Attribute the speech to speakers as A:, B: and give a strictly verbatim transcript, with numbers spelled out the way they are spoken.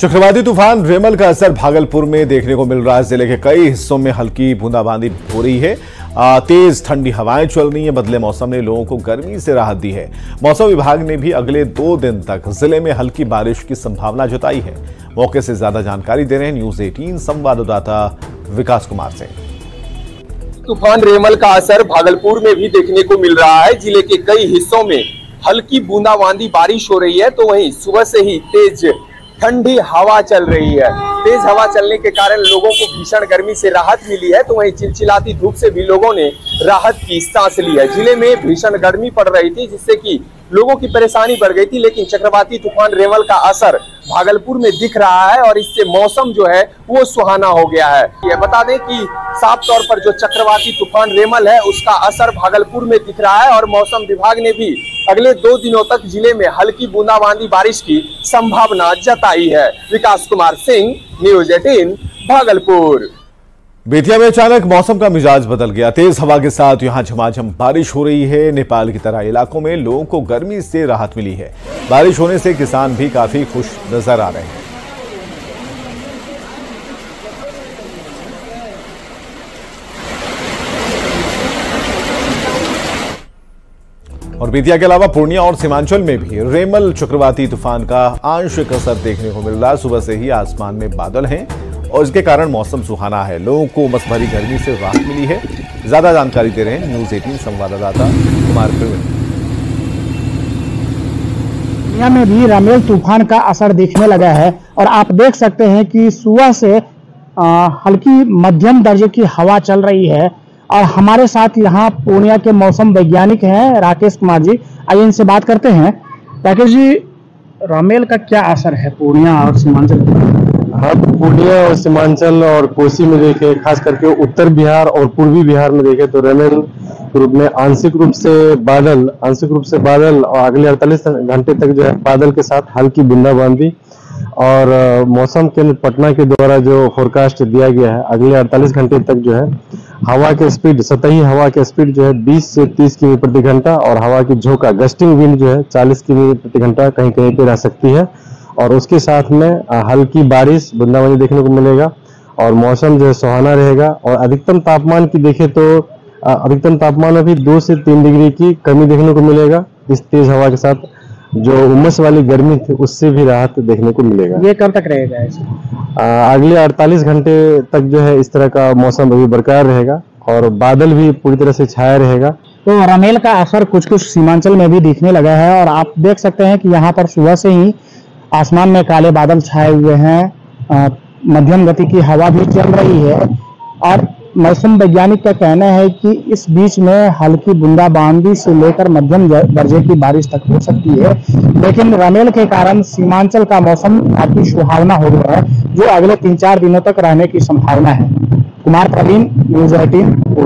A: चक्रवाती तूफान रेमल का असर भागलपुर में देखने को मिल रहा है। जिले के कई हिस्सों में हल्की बूंदाबांदी हो रही है। तेज ठंडी हवाएं चल रही हैं। बदले मौसम ने लोगों को गर्मी से राहत दी है। मौसम विभाग ने भी अगले दो दिन तक जिले में हल्की बारिश की संभावना जताई है। मौके से ज्यादा जानकारी दे रहे हैं न्यूज अठारह संवाददाता विकास कुमार से।
B: तूफान रेमल का असर भागलपुर में भी देखने को मिल रहा है। जिले के कई हिस्सों में हल्की बूंदाबांदी बारिश हो रही है, तो वहीं सुबह से ही तेज ठंडी हवा चल रही है। तेज हवा चलने के कारण लोगों को भीषण गर्मी से राहत मिली है, तो वहीं चिलचिलाती धूप से भी लोगों ने राहत की सांस ली है। जिले में भीषण गर्मी पड़ रही थी, जिससे कि लोगों की परेशानी बढ़ गई थी, लेकिन चक्रवाती तूफान रेमल का असर भागलपुर में दिख रहा है और इससे मौसम जो है वो सुहाना हो गया है। ये बता दें कि साफ तौर पर जो चक्रवाती तूफान रेमल है उसका असर भागलपुर में दिख रहा है और मौसम विभाग ने भी अगले दो दिनों तक जिले में हल्की बूंदाबांदी बारिश की संभावना जताई है। विकास कुमार सिंह, न्यूज अठारह, भागलपुर।
A: बेतिया में अचानक मौसम का मिजाज बदल गया। तेज हवा के साथ यहां झमाझम बारिश हो रही है। नेपाल की तरह इलाकों में लोगों को गर्मी से राहत मिली है। बारिश होने से किसान भी काफी खुश नजर आ रहे हैं। और बेतिया के अलावा पूर्णिया और सीमांचल में भी रेमल चक्रवाती तूफान का आंशिक असर देखने को मिल रहा है। सुबह से ही आसमान में बादल हैं और इसके कारण मौसम सुहाना है। लोगों को उमस भरी गर्मी से राहत मिली है। ज्यादा जानकारी दे रहे हैं न्यूज अठारह संवाददाता कुमार प्रवीण।
C: दुनिया में भी रेमल तूफान का असर दिखने लगा है और आप देख सकते हैं कि सुबह से आ, हल्की मध्यम दर्जे की हवा चल रही है। और हमारे साथ यहाँ पूर्णिया के मौसम वैज्ञानिक हैं राकेश कुमार जी। आइए इनसे बात करते हैं। राकेश जी, रेमल का क्या असर है पूर्णिया और सीमांचल पर?
D: हाँ, पूर्णिया और सीमांचल और कोसी में देखे, खास करके उत्तर बिहार और पूर्वी बिहार में देखे तो रेमल रूप में आंशिक रूप से बादल आंशिक रूप से बादल और अगले अड़तालीस घंटे तक जो है बादल के साथ हल्की बूंदाबांदी। और मौसम केंद्र पटना के द्वारा जो फोरकास्ट दिया गया है, अगले अड़तालीस घंटे तक जो है हवा के स्पीड सतही हवा के स्पीड जो है बीस से तीस किमी प्रति घंटा और हवा की झोंका गस्टिंग विंड जो है चालीस किमी प्रति घंटा कहीं कहीं पे रह सकती है। और उसके साथ में हल्की बारिश बूंदाबांदी देखने को मिलेगा और मौसम जो है सुहाना रहेगा। और अधिकतम तापमान की देखें तो अधिकतम तापमान अभी दो से तीन डिग्री की कमी देखने को मिलेगा। इस तेज हवा के साथ जो उमस वाली गर्मी थी उससे भी राहत देखने को मिलेगा।
C: ये कब तक रहेगा ऐसे?
D: अगले अड़तालीस घंटे तक जो है इस तरह का मौसम अभी बरकरार रहेगा और बादल भी पूरी तरह से छाया रहेगा।
C: तो रेमल का असर कुछ कुछ सीमांचल में भी दिखने लगा है और आप देख सकते हैं कि यहाँ पर सुबह से ही आसमान में काले बादल छाए हुए हैं। मध्यम गति की हवा भी चल रही है और मौसम वैज्ञानिक का कहना है कि इस बीच में हल्की बूंदाबांदी से लेकर मध्यम दर्जे की बारिश तक हो सकती है। लेकिन रेमल के कारण सीमांचल का मौसम काफी सुहावना हो गया है, जो अगले तीन चार दिनों तक रहने की संभावना है। कुमार प्रवीण, न्यूज अठारह।